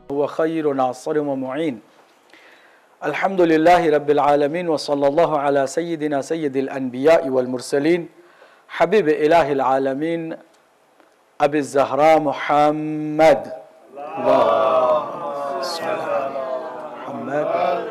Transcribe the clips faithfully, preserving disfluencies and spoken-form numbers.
هو خير ناصر ومعين. الحمد لله رب العالمين وصلى الله على سيدنا سيد الأنبياء والمرسلين حبيب إله العالمين أبي الزهراء محمد. اللهم صل على محمد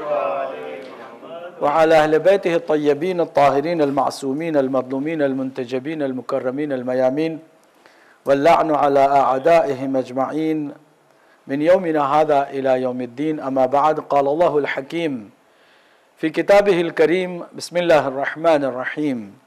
وعلى أهل بيته الطيبين الطاهرين المعصومين المظلومين المنتجبين المكرمين الميامين واللعن على أعدائهم أجمعين من يومنا هذا إلى يوم الدين. أما بعد، قال الله الحكيم في كتابه الكريم: بسم الله الرحمن الرحيم.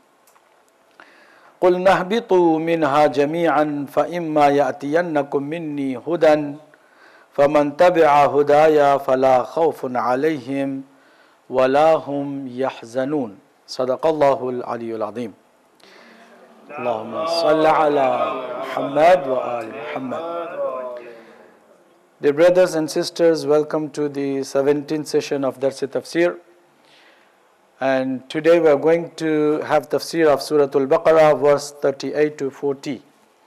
قلنا اهبطوا منها جميعا فإما يأتينكم مني هدى فمن تبع هدايا فلا خوف عليهم ولا هم يحزنون. صدق الله العلي العظيم. اللهم صل على محمد وآل محمد. Dear brothers and sisters, welcome to the seventeenth session of Dars Tafsir. And today we are going to have tafsir of Surah Al-Baqarah, verse thirty-eight to forty.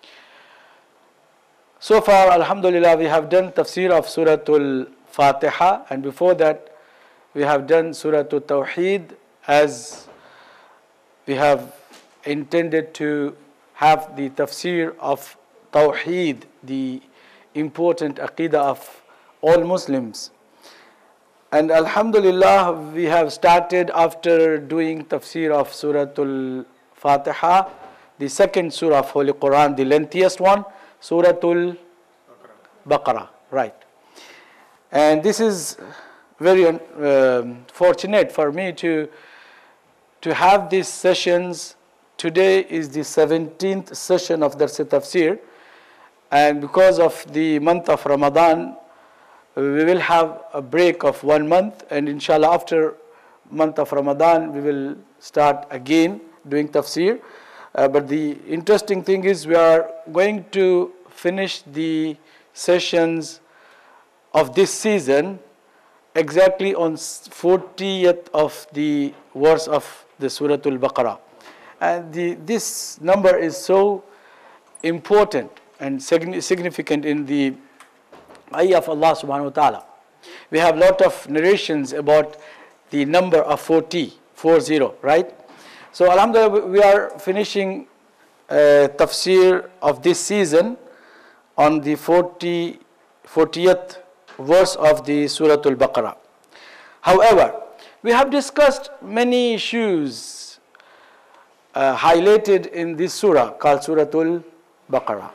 So far, alhamdulillah, we have done tafsir of Surah Al-Fatiha, and before that we have done Surah Al-Tawheed, as we have intended to have the tafsir of Tawheed, the important aqidah of all Muslims. And alhamdulillah, we have started after doing tafsir of Surah Al-Fatiha, the second surah of Holy Quran, the lengthiest one, Surah Al-Baqarah, right. And this is very uh, fortunate for me to, to have these sessions. Today is the seventeenth session of Dars Tafsir. And because of the month of Ramadan, we will have a break of one month, and inshallah after month of Ramadan we will start again doing tafsir. Uh, but the interesting thing is we are going to finish the sessions of this season exactly on fortieth of the verse of the Surah Al-Baqarah. And the, this number is so important and significant in the eye of Allah subhanahu wa ta'ala. We have a lot of narrations about the number of forty, four zero, right? So alhamdulillah, we are finishing uh, tafsir of this season on the forty, fortieth verse of the Surah Al-Baqarah. However, we have discussed many issues uh, highlighted in this surah called Surah Al-Baqarah.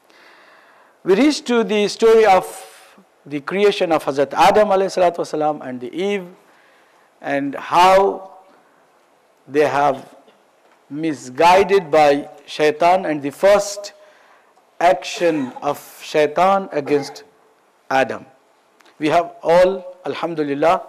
We reached to the story of the creation of Hazrat Adam alayhi salatu wasalam and the Eve, and how they have misguided by shaitan, and the first action of shaitan against Adam. We have all, alhamdulillah,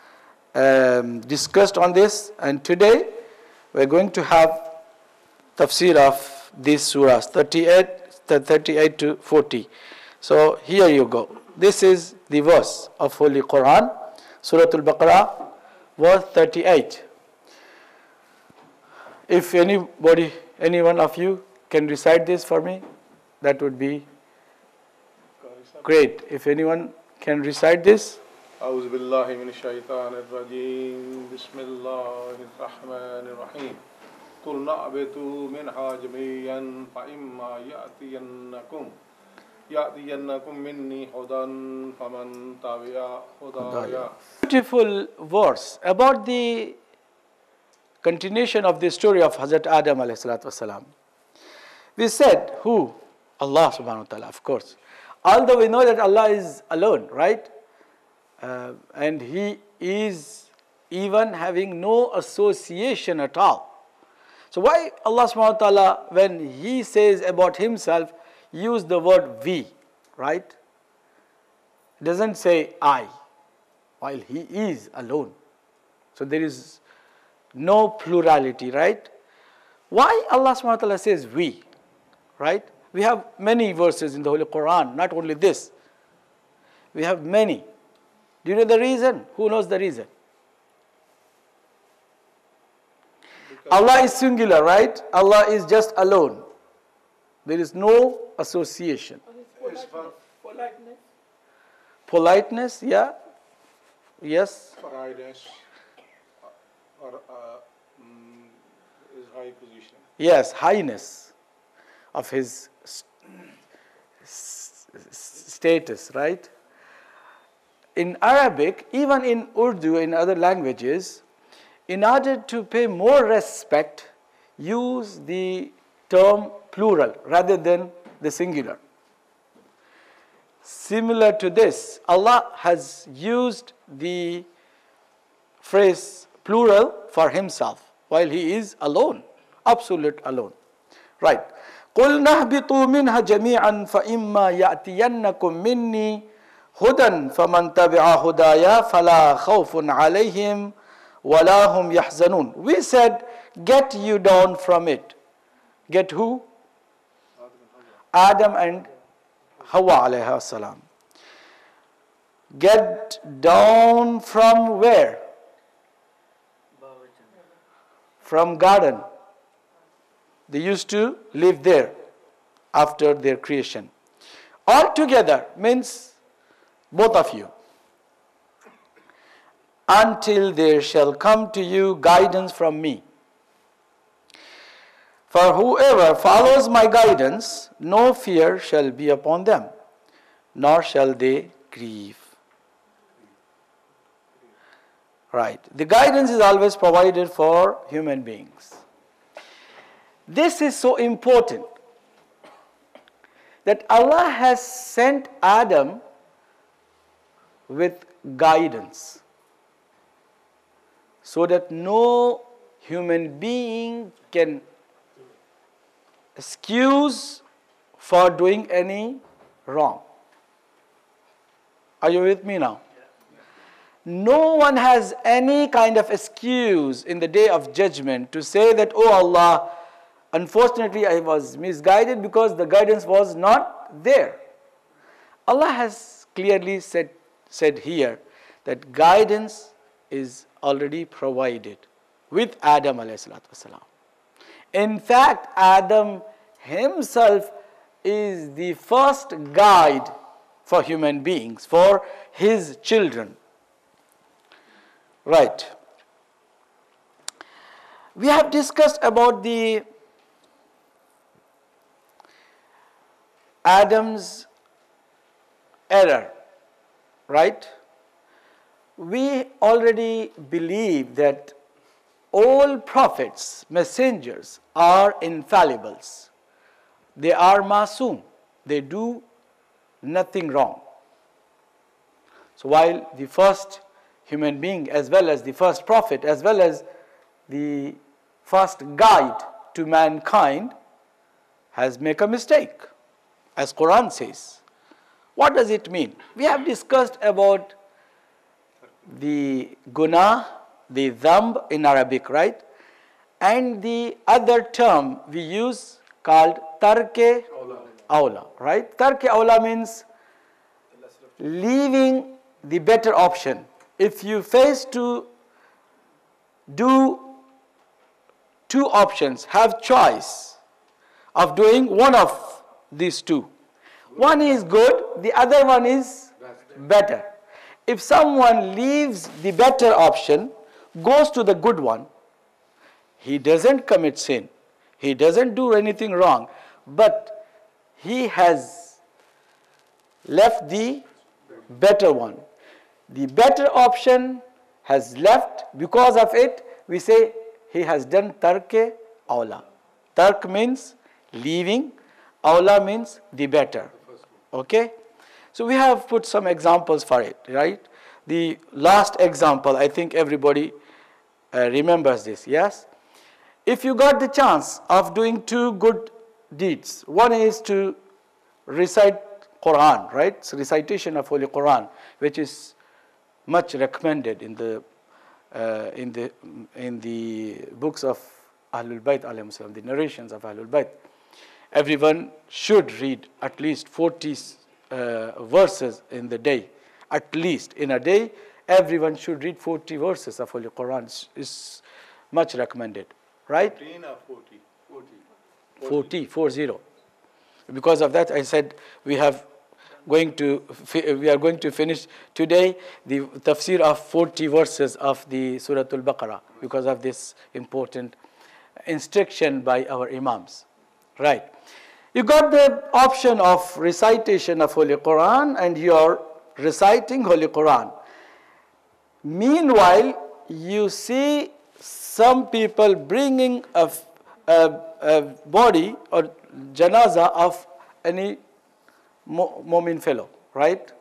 um, discussed on this, and today we are going to have tafsir of these surahs, thirty-eight, thirty-eight to forty. So here you go. This is the verse of Holy Quran, Surah Al-Baqarah, verse thirty-eight. If anybody, any one of you can recite this for me, that would be great. If anyone can recite this. أعوذ بالله من الشيطان الرجيم بسم الله الرحمن الرحيم قلنا اهبطوا منها جميعا فإما يأتينكم يأتينكم مني هدى فمن تبع هدايا. Beautiful verse about the continuation of the story of Hazrat Adam alayhi salatu wasalam. We said who? Allah subhanahu wa ta'ala, of course. Although we know that Allah is alone, right? Uh, and He is even having no association at all. So why Allah subhanahu wa ta'ala, when He says about Himself, use the word we, right? It doesn't say I, while He is alone. So there is no plurality, right? Why Allah subhanahu wa ta'ala says we, right? We have many verses in the Holy Quran, not only this. We have many. Do you know the reason? Who knows the reason? Allah is singular, right? Allah is just alone. There is no association. Politeness. politeness, yeah, yes. Forgiveness or uh, mm, his high position. Yes, highness of his st- status, right? In Arabic, even in Urdu, in other languages, in order to pay more respect, use the term plural rather than the singular. Similar to this, Allah has used the phrase plural for himself while he is alone, absolute alone. Right. قُلْ نَهْبِطُوا مِنْهَا جَمِيعًا فَإِمَّا يَأْتِيَنَّكُمْ مِنِّي هُدًى فَمَنْ تَبِعَ هُدَايَا فَلَا خَوْفٌ عَلَيْهِمْ وَلَا هُمْ يَحْزَنُونَ. We said, get you down from it. Get who? Adam and Hawa alayha salam. Get down from where? From garden. They used to live there after their creation. All together means both of you. Until there shall come to you guidance from me. For whoever follows my guidance, no fear shall be upon them, nor shall they grieve. Right. The guidance is always provided for human beings. This is so important that Allah has sent Adam with guidance so that no human being can excuse for doing any wrong. Are you with me now? No one has any kind of excuse in the day of judgment to say that, oh Allah, unfortunately I was misguided because the guidance was not there. Allah has clearly said, said here that guidance is already provided with Adam alayhi salatu wasalam. In fact, Adam himself is the first guide for human beings, for his children. Right. We have discussed about the Adam's error, right? We already believe that all prophets, messengers are infallibles. They are masoom. They do nothing wrong. So while the first human being as well as the first prophet as well as the first guide to mankind has made a mistake, as Quran says. What does it mean? We have discussed about the guna, the dhanb in Arabic, right? And the other term we use called tarke awla, right? Tarke awla means leaving the better option. If you face to do two options, have choice of doing one of these two. One is good, the other one is better. If someone leaves the better option, goes to the good one, he doesn't commit sin. He doesn't do anything wrong, but he has left the better one. The better option has left, because of it, we say he has done tarke awla. Tark means leaving, awla means the better. Okay? So we have put some examples for it, right? The last example, I think everybody uh, remembers this, yes? If you got the chance of doing two good deeds, one is to recite Quran, right? It's recitation of Holy Quran, which is much recommended in the uh, in the in the books of Ahlul Bayt alayhim salam, the narrations of Ahlul Bayt. Everyone should read at least forty uh, verses in the day. At least in a day, everyone should read forty verses of Holy Quran. It's, it's much recommended, right? forty, forty. forty, four zero. Because of that, I said we have going to we are going to finish today the tafsir of forty verses of the Surah Al-Baqarah because of this important instruction by our imams. Right. You got the option of recitation of Holy Quran and you are reciting Holy Quran. Meanwhile, you see some people bringing a, a, a body or janaza of any mu'min fellow, right?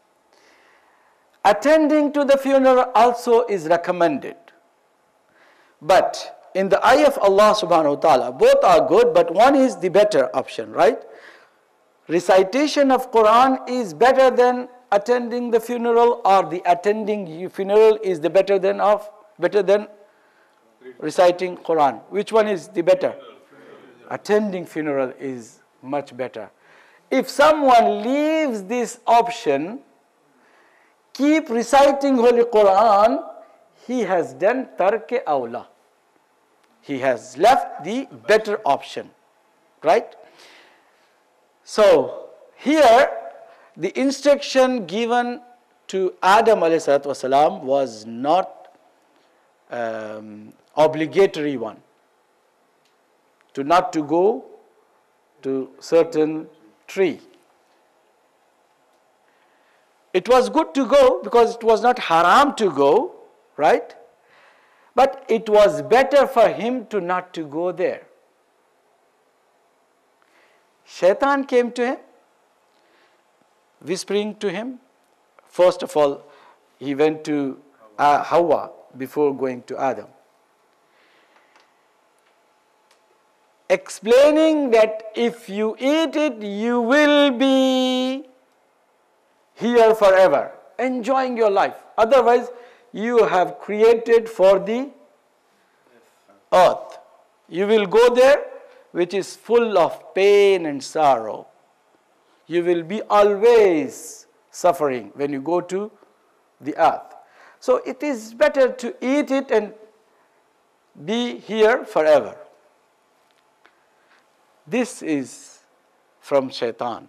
Attending to the funeral also is recommended. But in the eye of Allah subhanahu wa ta'ala, both are good, but one is the better option, right? Recitation of Quran is better than attending the funeral, or the attending funeral is the better than of better than reciting Quran. Which one is the better? Attending funeral is much better. If someone leaves this option, keep reciting Holy Quran, he has done tarke awla. He has left the better option, right? So here the instruction given to Adam alayhi salatu wasalam was not um, obligatory one. To not to go to certain tree. It was good to go because it was not haram to go, right? But it was better for him to not to go there. Shaitan came to him, whispering to him. First of all, he went to uh, Hawa before going to Adam, explaining that if you eat it, you will be here forever, enjoying your life. Otherwise, you have created for the earth. You will go there, which is full of pain and sorrow. You will be always suffering when you go to the earth. So it is better to eat it and be here forever. This is from Shaitan.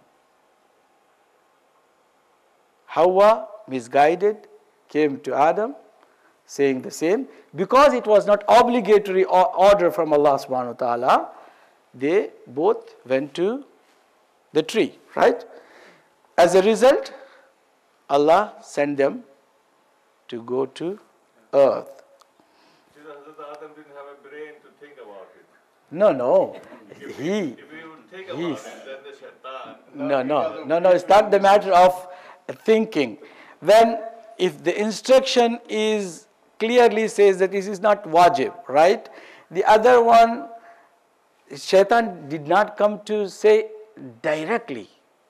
Hawa, misguided, came to Adam saying the same. Because it was not obligatory order from Allah subhanahu wa ta'ala, they both went to the tree, right? As a result, Allah sent them to go to earth. Hazrat Adam didn't have a brain to think about it. No, no. If He, we, if we would think about he's, it, then the shaitan. no, no, no, no, it's not the matter of thinking. When, if the instruction is clearly says that this is not wajib, right? The other one, Shaitan did not come to say directly.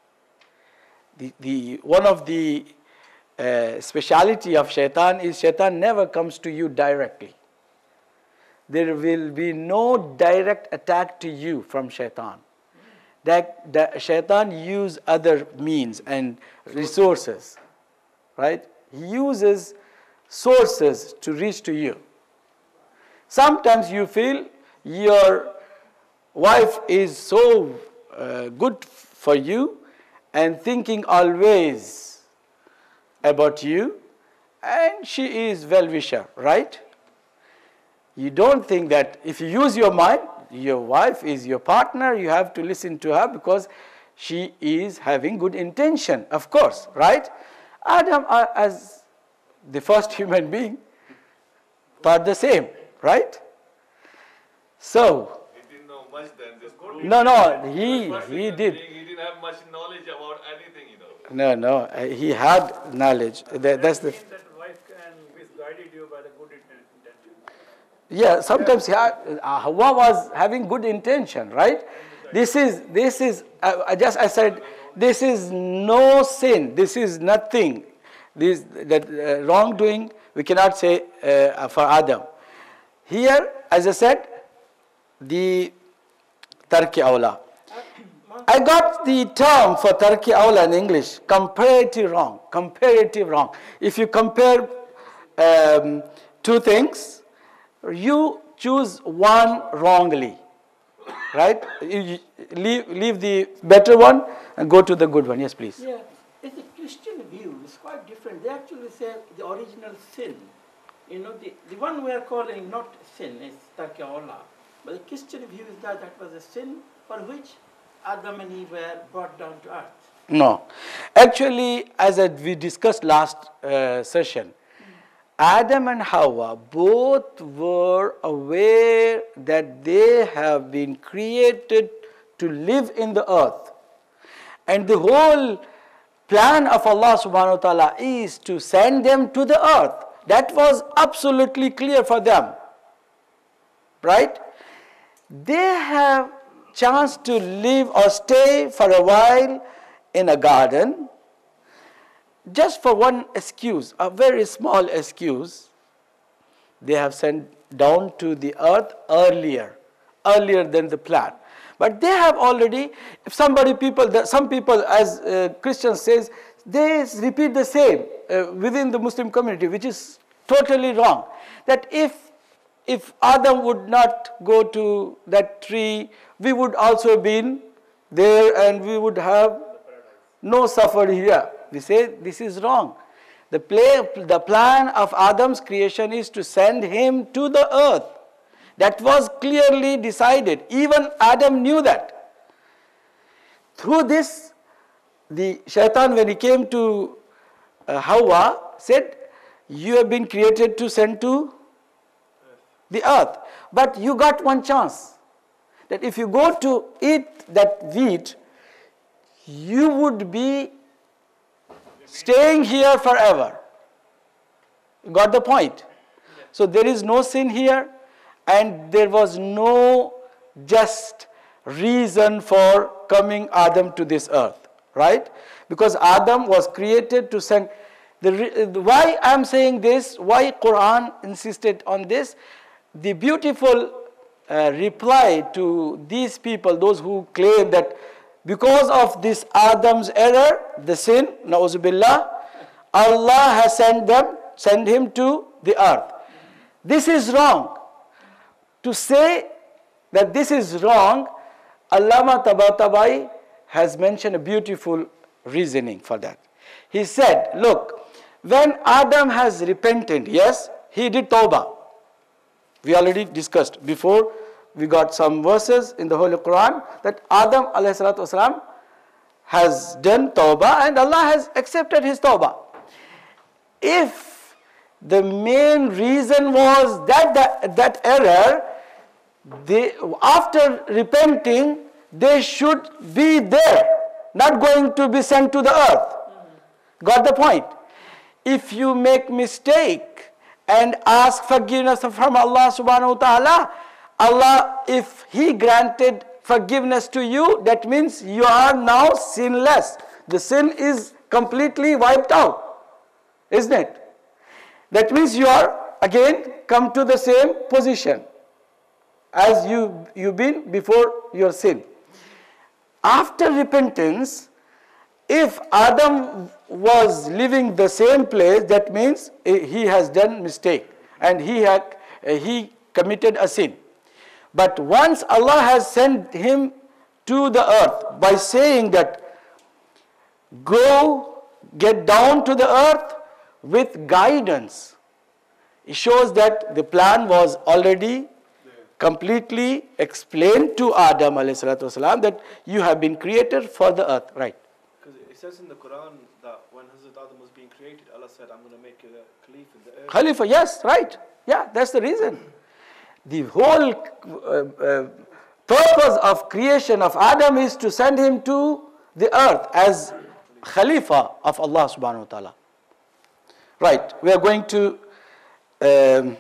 The, the, one of the uh, speciality of Shaitan is Shaitan never comes to you directly. There will be no direct attack to you from Shaitan. That, that Shaitan use other means and resources, right? He uses sources to reach to you. Sometimes you feel your wife is so uh, good for you and thinking always about you, and she is well-wisher, right? You don't think that if you use your mind, your wife is your partner, you have to listen to her because she is having good intention, of course, right? Adam, uh, as the first human being, thought the same, right? So, He didn't know much then. This good. no, no, he, First he human did. being, He didn't have much knowledge about anything, you know. No, no, uh, he had knowledge. That, that's the. That wife can misguided you by the good intention. Yeah, sometimes yeah, uh, Hawa was having good intention, right? This is, this is, uh, I just I said, this is no sin. This is nothing. This that uh, wrongdoing we cannot say uh, for Adam. Here, as I said, the tarki awla. I got the term for tarki awla in English, comparative wrong. Comparative wrong. If you compare um, two things, you choose one wrongly, right? You leave, leave the better one and go to the good one. Yes, please. Yeah. Christian view is quite different. They actually say the original sin. You know, the, the one we are calling not sin is Tarki Allah. But the Christian view is that that was a sin for which Adam and Eve were brought down to earth. No. Actually, as we discussed last uh, session, Adam and Hawa both were aware that they have been created to live in the earth. And the whole plan of Allah subhanahu wa ta'ala is to send them to the earth. That was absolutely clear for them. Right? They have chance to live or stay for a while in a garden just for one excuse, a very small excuse. They have sent down to the earth earlier, earlier than the plan. But they have already, if somebody people, some people as uh, Christians says, they repeat the same uh, within the Muslim community, which is totally wrong. That if, if Adam would not go to that tree, we would also been there and we would have no suffered here. We say this is wrong. The, play, the plan of Adam's creation is to send him to the earth. That was clearly decided. Even Adam knew that. Through this, the shaitan, when he came to uh, Hawa, said, you have been created to send to the earth. But you got one chance. That if you go to eat that wheat, you would be staying here forever. You got the point? So there is no sin here. And there was no just reason for coming Adam to this earth, right? Because Adam was created to send. The, why I am saying this, why Quran insisted on this, the beautiful uh, reply to these people, those who claim that because of this Adam's error, the sin, na'uzubillah, Allah has sent them, sent him to the earth. This is wrong. To say that this is wrong, Allama Tabatabai has mentioned a beautiful reasoning for that. He said, look, when Adam has repented, yes, he did tawbah. We already discussed before, we got some verses in the Holy Quran that Adam alayhi salatu wasalam has done tawbah and Allah has accepted his tawbah. If the main reason was that that, that error, they, after repenting, they should be there, not going to be sent to the earth. Got the point? If you make mistake and ask forgiveness from Allah subhanahu wa ta'ala, Allah, if He granted forgiveness to you, that means you are now sinless. The sin is completely wiped out, isn't it? That means you are again come to the same position as you, you've been before your sin. After repentance, if Adam was living the same place, that means he has done mistake and he had he committed a sin. But once Allah has sent him to the earth by saying that go get down to the earth with guidance, it shows that the plan was already completely explained to Adam alayhi salatu wasalam that you have been created for the earth, right? Because it says in the Quran that when Hazrat Adam was being created, Allah said, I'm going to make you a Khalifa in the earth. Khalifa, yes, right. Yeah, that's the reason. The whole uh, uh, purpose of creation of Adam is to send him to the earth as Khalifa of Allah subhanahu wa ta'ala. Right, we are going to um,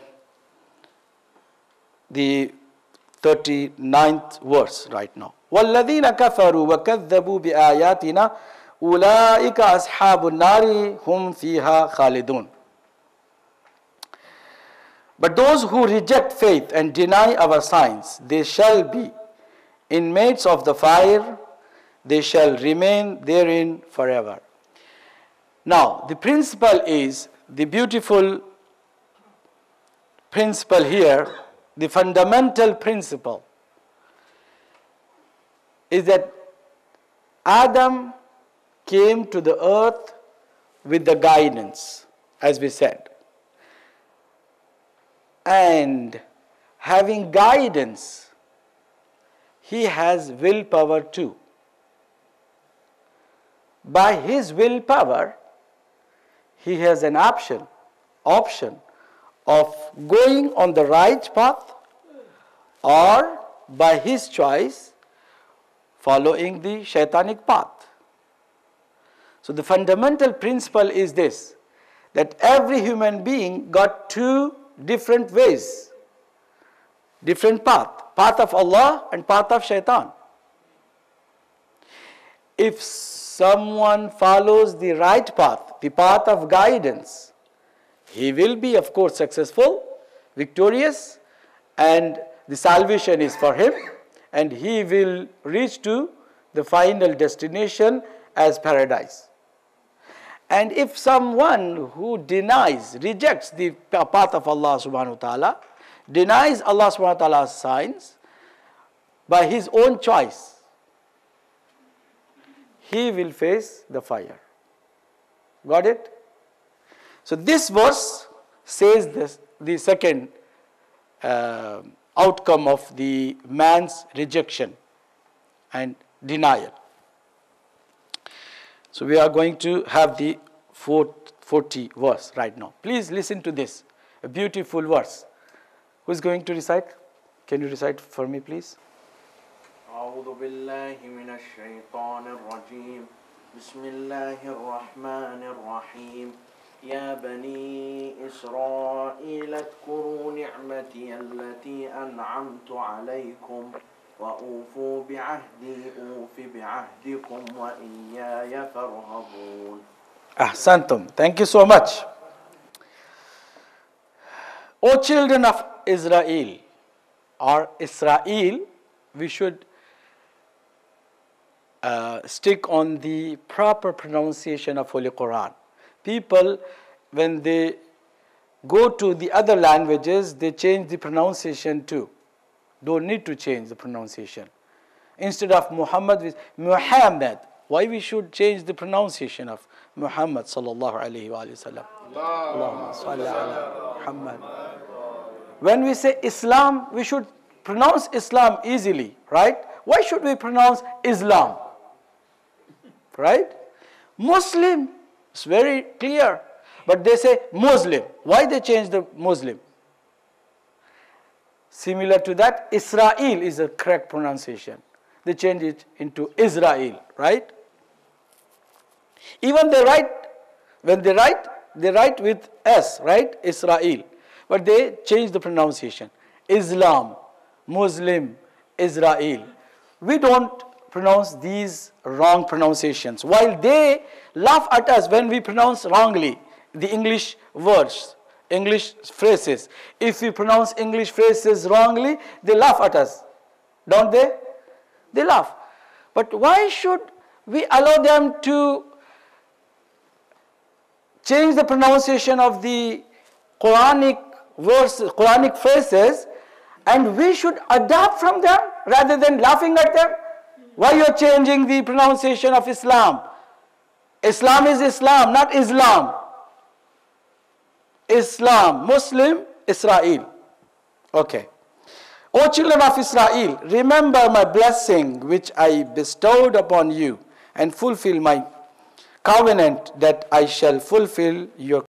the thirty-ninth verse right now. وَالَّذِينَ كَفَرُوا وَكَذَّبُوا بِآيَاتِنَا أُولَٰئِكَ أَصْحَابُ النَّارِ هُمْ فِيهَا خَالِدُونَ. But those who reject faith and deny our signs, they shall be inmates of the fire, they shall remain therein forever. Now, the principle is, the beautiful principle here, the fundamental principle is that Adam came to the earth with the guidance, as we said. And having guidance, he has willpower too. By his willpower, he has an option, option of going on the right path, or by his choice, following the shaitanic path. So the fundamental principle is this, that every human being got two different ways, different path, path of Allah and path of shaitan. If someone follows the right path, the path of guidance, he will be, of course, successful, victorious, and the salvation is for him, and he will reach to the final destination as paradise. And if someone who denies, rejects the path of Allah subhanahu wa ta'ala, denies Allah subhanahu wa ta'ala's signs, by his own choice, he will face the fire. Got it? So this verse says this, the second uh, outcome of the man's rejection and denial. So we are going to have the forty verse right now. Please listen to this, a beautiful verse. Who is going to recite? Can you recite for me, please? أعوذ بالله من الشيطان الرجيم بسم الله الرحمن الرحيم يا بني إسرائيل اذكروا نعمتي التي أنعمت عليكم وأوفوا بعهدي أوف بعهدكم وإياي فارهبون. Ahsantum. Thank you so much. O children of Israel, or Israel, we should uh, stick on the proper pronunciation of Holy Quran. People, when they go to the other languages, they change the pronunciation too. Don't need to change the pronunciation. Instead of Muhammad, we Muhammad. Why we should change the pronunciation of Muhammad sallallahu alaihi wasallam? Allahumma salli ala Muhammad. When we say Islam, we should pronounce Islam easily, right? Why should we pronounce Islam? Right? Muslim, it's very clear. But they say Muslim. Why they change the Muslim? Similar to that, Israel is a correct pronunciation. They change it into Israel, right? Even they write, when they write, they write with S, right? Israel. But they change the pronunciation. Islam, Muslim, Israel. We don't pronounce these wrong pronunciations. While they laugh at us when we pronounce wrongly the English words, English phrases. If we pronounce English phrases wrongly, they laugh at us. Don't they? They laugh. But why should we allow them to change the pronunciation of the Quranic verses, Quranic phrases, and we should adapt from them rather than laughing at them? Why you are changing the pronunciation of Islam? Islam is Islam, not Islam. Islam, Muslim, Israel. Okay. O children of Israel, remember my blessing which I bestowed upon you, and fulfill my covenant that I shall fulfill your